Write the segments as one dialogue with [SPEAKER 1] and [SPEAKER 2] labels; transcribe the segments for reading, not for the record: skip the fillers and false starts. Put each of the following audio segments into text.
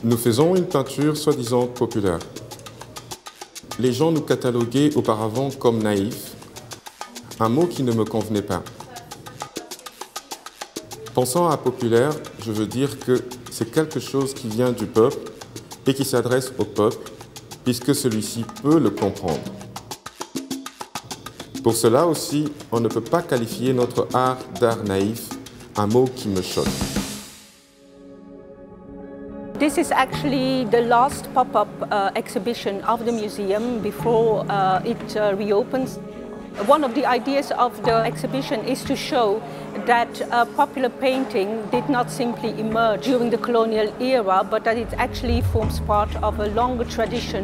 [SPEAKER 1] Nous faisons une peinture soi-disant populaire. Les gens nous cataloguaient auparavant comme naïfs, un mot qui ne me convenait pas. Pensant à populaire, je veux dire que c'est quelque chose qui vient du peuple et qui s'adresse au peuple, puisque celui-ci peut le comprendre. Pour cela aussi, on ne peut pas qualifier notre art d'art naïf, un mot qui me choque.
[SPEAKER 2] This is actually the last pop-up exhibition of the museum before it reopens. One of the ideas of the exhibition is to show that popular painting did not simply emerge during the colonial era, but that it actually forms part of a longer tradition.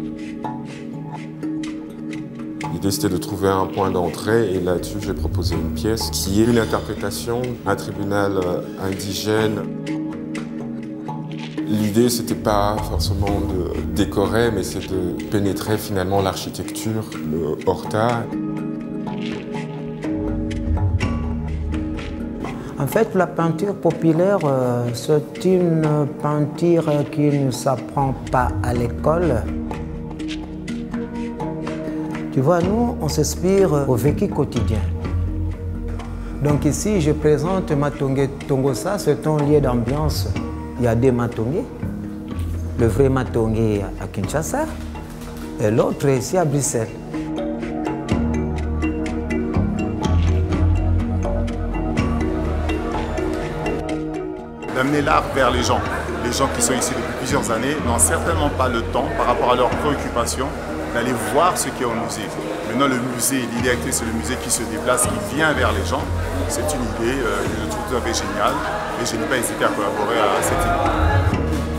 [SPEAKER 1] L'idée, c'était de trouver un point d'entrée et là-dessus, j'ai proposé une pièce qui est une interprétation, un tribunal indigène. L'idée, c'était pas forcément de décorer, mais c'est de pénétrer finalement l'architecture, le horta.
[SPEAKER 3] En fait, la peinture populaire, c'est une peinture qui ne s'apprend pas à l'école. Tu vois, nous, on s'inspire au vécu quotidien. Donc ici, je présente Matongé Tongosa, c'est un lieu d'ambiance. Il y a deux Matongé. Le vrai Matongé à Kinshasa et l'autre ici à Bruxelles.
[SPEAKER 4] D'amener l'art vers les gens. Les gens qui sont ici depuis plusieurs années n'ont certainement pas le temps, par rapport à leurs préoccupations, d'aller voir ce qui est au musée. Maintenant, le musée, l'idée actuelle, c'est le musée qui se déplace, qui vient vers les gens. C'est une idée que je trouve tout à fait géniale et je n'ai pas hésité à collaborer à cette idée.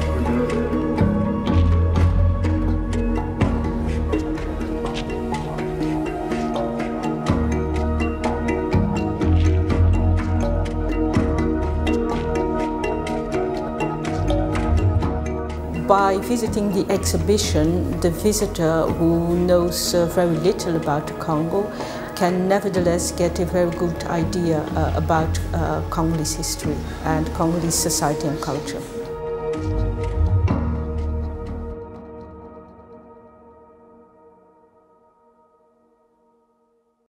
[SPEAKER 2] By visiting the exhibition, the visitor who knows very little about Congo can nevertheless get a very good idea about Congolese history and Congolese society and culture.